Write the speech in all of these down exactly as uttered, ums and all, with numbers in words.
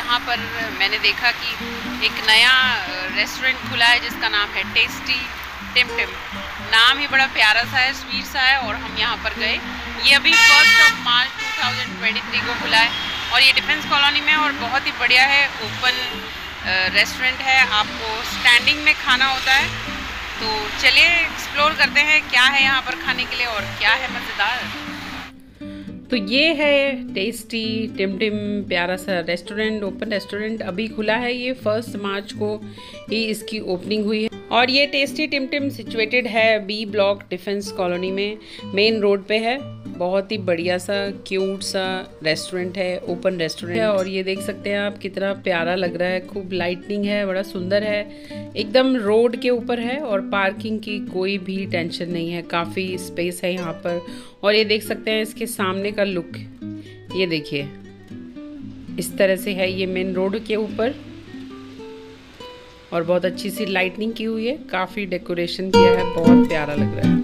यहाँ पर मैंने देखा कि एक नया रेस्टोरेंट खुला है जिसका नाम है टेस्टी टिम टिम। नाम ही बड़ा प्यारा सा है, स्वीट सा है, और हम यहाँ पर गए। ये अभी first of March two thousand twenty three को खुला है और ये डिफेंस कॉलोनी में, और बहुत ही बढ़िया है। ओपन रेस्टोरेंट है, आपको स्टैंडिंग में खाना होता है। तो चलिए एक्सप्लोर करते हैं क्या है यहाँ पर खाने के लिए और क्या है मज़ेदार। तो ये है टेस्टी टिम टिम, प्यारा सा रेस्टोरेंट, ओपन रेस्टोरेंट अभी खुला है। ये फर्स्ट मार्च को ही इसकी ओपनिंग हुई है और ये टेस्टी टिम टिम सिचुएटेड है बी ब्लॉक डिफेंस कॉलोनी में, मेन रोड पे है। बहुत ही बढ़िया सा क्यूट सा रेस्टोरेंट है, ओपन रेस्टोरेंट है। और ये देख सकते हैं आप कितना प्यारा लग रहा है, खूब लाइटनिंग है, बड़ा सुंदर है, एकदम रोड के ऊपर है और पार्किंग की कोई भी टेंशन नहीं है, काफ़ी स्पेस है यहाँ पर। और ये देख सकते हैं इसके सामने का लुक, ये देखिए इस तरह से है ये मेन रोड के ऊपर, और बहुत अच्छी सी लाइटनिंग की हुई है, काफ़ी डेकोरेशन किया है, बहुत प्यारा लग रहा है।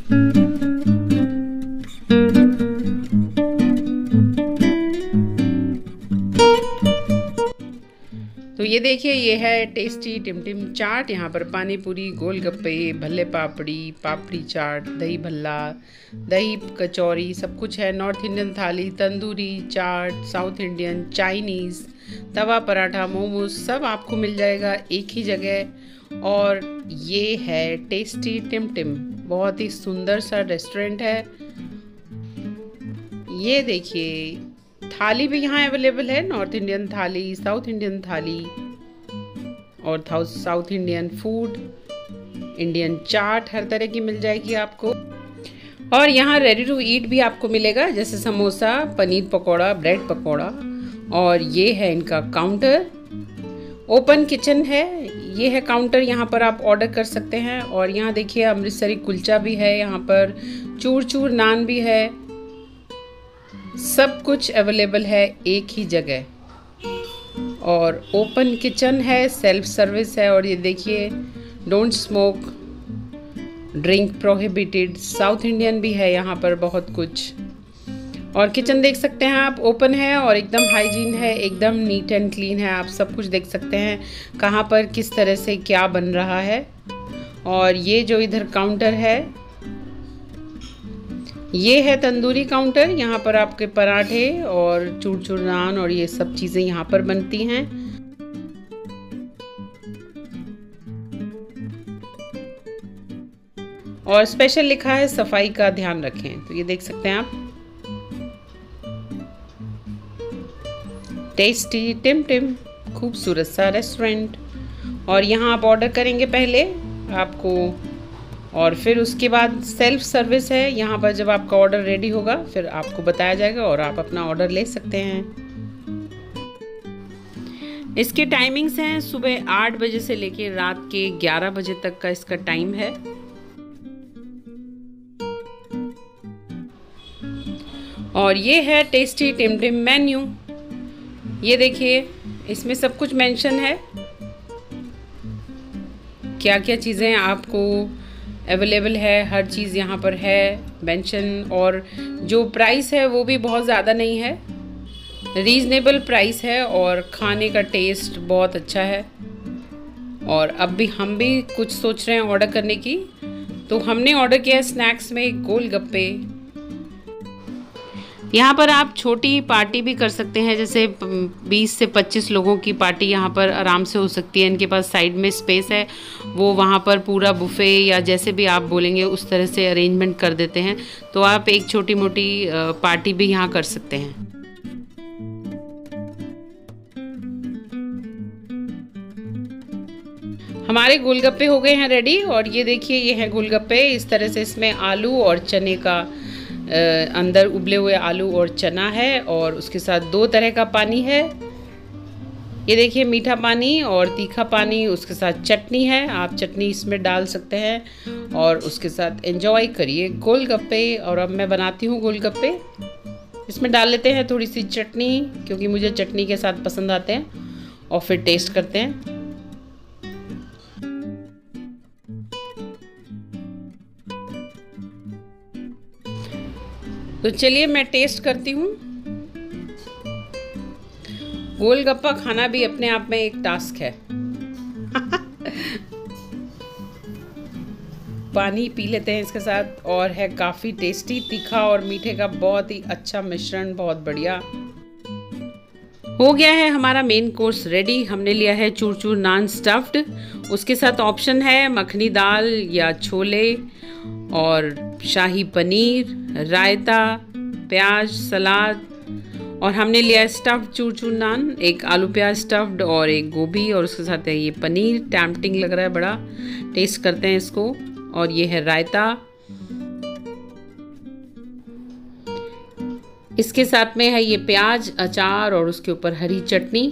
तो ये देखिए ये है टेस्टी टिम टिम चाट। यहाँ पर पानी पूरी, गोलगप्पे, भल्ले पापड़ी, पापड़ी चाट, दही भल्ला, दही कचौरी, सब कुछ है। North Indian thali, tandoori chaat, south Indian, Chinese, tawa paratha, momos, सब आपको मिल जाएगा एक ही जगह। और ये है टेस्टी टिम टिम, बहुत ही सुंदर सा रेस्टोरेंट है। ये देखिए थाली भी यहाँ अवेलेबल है, north Indian thali, south Indian thali और south Indian food, Indian chaat, हर तरह की मिल जाएगी आपको। और यहाँ रेडी टू ईट भी आपको मिलेगा, जैसे समोसा, पनीर पकौड़ा, ब्रेड पकौड़ा। और ये है इनका काउंटर, ओपन किचन है, ये है काउंटर, यहाँ पर आप ऑर्डर कर सकते हैं। और यहाँ देखिए अमृतसरी कुलचा भी है, यहाँ पर चूर चूर नान भी है, सब कुछ अवेलेबल है एक ही जगह। और ओपन किचन है, सेल्फ सर्विस है। और ये देखिए don't smoke, drink prohibited, south Indian भी है यहाँ पर बहुत कुछ। और किचन देख सकते हैं आप, ओपन है और एकदम हाइजीन है, एकदम नीट एंड क्लीन है। आप सब कुछ देख सकते हैं कहाँ पर किस तरह से क्या बन रहा है। और ये जो इधर काउंटर है, ये है तंदूरी काउंटर, यहाँ पर आपके पराठे और चूर चूर नान और ये सब चीज़ें यहाँ पर बनती हैं। और स्पेशल लिखा है सफाई का ध्यान रखें, तो ये देख सकते हैं आप, टेस्टी टिम टिम, खूबसूरत सा रेस्टोरेंट। और यहाँ आप ऑर्डर करेंगे पहले आपको, और फिर उसके बाद सेल्फ सर्विस है। यहाँ पर जब आपका ऑर्डर रेडी होगा फिर आपको बताया जाएगा और आप अपना ऑर्डर ले सकते हैं। इसके टाइमिंग्स हैं सुबह आठ बजे से लेकर रात के ग्यारह बजे तक का इसका टाइम है। और ये है टेस्टी टिम टिम मेन्यू, ये देखिए इसमें सब कुछ मेंशन है, क्या क्या चीज़ें आपको अवेलेबल है, हर चीज़ यहाँ पर है मेंशन। और जो प्राइस है वो भी बहुत ज़्यादा नहीं है, रीज़नेबल प्राइस है और खाने का टेस्ट बहुत अच्छा है। और अब भी हम भी कुछ सोच रहे हैं ऑर्डर करने की, तो हमने ऑर्डर किया स्नैक्स में गोलगप्पे। यहाँ पर आप छोटी पार्टी भी कर सकते हैं, जैसे बीस से पच्चीस लोगों की पार्टी यहाँ पर आराम से हो सकती है। इनके पास साइड में स्पेस है, वो वहाँ पर पूरा बुफे या जैसे भी आप बोलेंगे उस तरह से अरेंजमेंट कर देते हैं, तो आप एक छोटी मोटी पार्टी भी यहाँ कर सकते हैं। हमारे गोलगप्पे हो गए हैं रेडी, और ये देखिए ये है गोलगप्पे। इस तरह से इसमें आलू और चने का, अंदर उबले हुए आलू और चना है, और उसके साथ दो तरह का पानी है। ये देखिए मीठा पानी और तीखा पानी, उसके साथ चटनी है, आप चटनी इसमें डाल सकते हैं और उसके साथ एंजॉय करिए गोलगप्पे। और अब मैं बनाती हूँ गोलगप्पे, इसमें डाल लेते हैं थोड़ी सी चटनी, क्योंकि मुझे चटनी के साथ पसंद आते हैं, और फिर टेस्ट करते हैं। तो चलिए मैं टेस्ट करती हूँ। गोलगप्पा खाना भी अपने आप में एक टास्क है। पानी पी लेते हैं इसके साथ, और है काफ़ी टेस्टी, तीखा और मीठे का बहुत ही अच्छा मिश्रण, बहुत बढ़िया। हो गया है हमारा मेन कोर्स रेडी। हमने लिया है चूर चूर नान स्टफ्ड, उसके साथ ऑप्शन है मखनी दाल या छोले, और शाही पनीर, रायता, प्याज, सलाद, और हमने लिया है स्टफ्ड चूर चूर नान, एक आलू प्याज स्टफ्ड और एक गोभी, और उसके साथ है ये पनीर। टैम्पटिंग लग रहा है बड़ा। टेस्ट करते हैं इसको। और ये है रायता, इसके साथ में है ये प्याज, अचार, और उसके ऊपर हरी चटनी।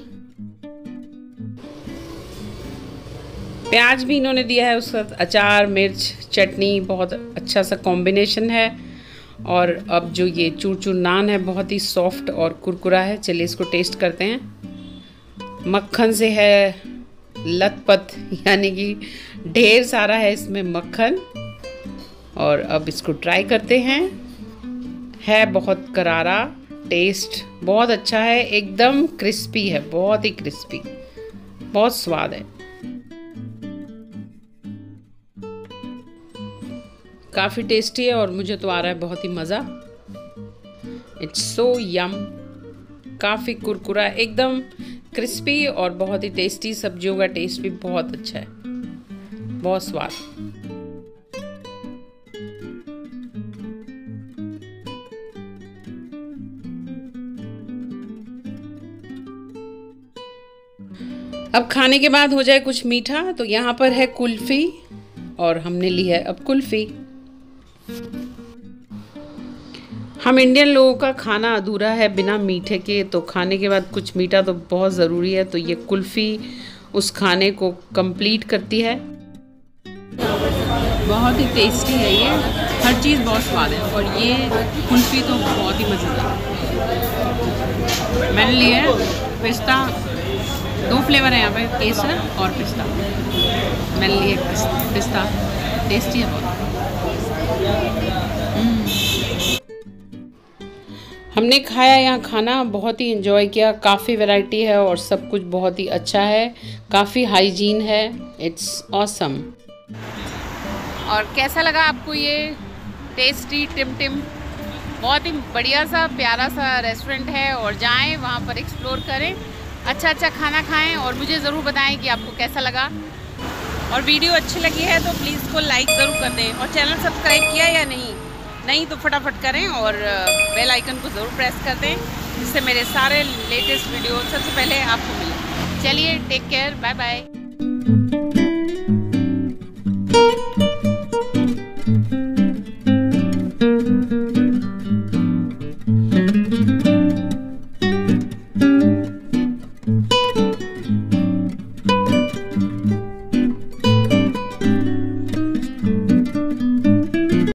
प्याज भी इन्होंने दिया है, उसके साथ अचार, मिर्च, चटनी, बहुत अच्छा सा कॉम्बिनेशन है। और अब जो ये चूर चूर नान है बहुत ही सॉफ्ट और कुरकुरा है। चलिए इसको टेस्ट करते हैं। मक्खन से है लथपथ, यानी कि ढेर सारा है इसमें मक्खन। और अब इसको ट्राई करते हैं। है बहुत करारा, टेस्ट बहुत अच्छा है, एकदम क्रिस्पी है, बहुत ही क्रिस्पी, बहुत स्वाद है। काफ़ी टेस्टी है और मुझे तो आ रहा है बहुत ही मज़ा। इट्स सो यम, काफ़ी कुरकुरा, एकदम क्रिस्पी और बहुत ही टेस्टी। सब्जियों का टेस्ट भी बहुत अच्छा है, बहुत स्वाद। अब खाने के बाद हो जाए कुछ मीठा, तो यहाँ पर है कुल्फ़ी, और हमने ली है अब कुल्फ़ी। हम इंडियन लोगों का खाना अधूरा है बिना मीठे के, तो खाने के बाद कुछ मीठा तो बहुत ज़रूरी है। तो ये कुल्फ़ी उस खाने को कंप्लीट करती है। बहुत ही टेस्टी है ये, हर चीज़ बहुत स्वाद है, और ये कुल्फ़ी तो बहुत ही मज़ेदार। मैंने लिया है पिस्ता, दो फ्लेवर है यहाँ पे, केसर और पिस्ता। मैंने लिया पिस्ता, टेस्टी है बहुत। हमने खाया यहाँ खाना, बहुत ही एंजॉय किया। काफ़ी वैरायटी है और सब कुछ बहुत ही अच्छा है, काफ़ी हाइजीन है। It's awesome. और कैसा लगा आपको ये टेस्टी टिम टिम? बहुत ही बढ़िया सा प्यारा सा रेस्टोरेंट है, और जाएं वहाँ पर एक्सप्लोर करें, अच्छा अच्छा खाना खाएं, और मुझे ज़रूर बताएं कि आपको कैसा लगा। और वीडियो अच्छी लगी है तो प्लीज़ इसको लाइक ज़रूर कर दें, और चैनल सब्सक्राइब किया या नहीं नहीं तो फटाफट करें, और बेल आइकन को ज़रूर प्रेस कर दें, जिससे मेरे सारे लेटेस्ट वीडियो सबसे पहले आपको मिले। चलिए, टेक केयर, बाय बाय।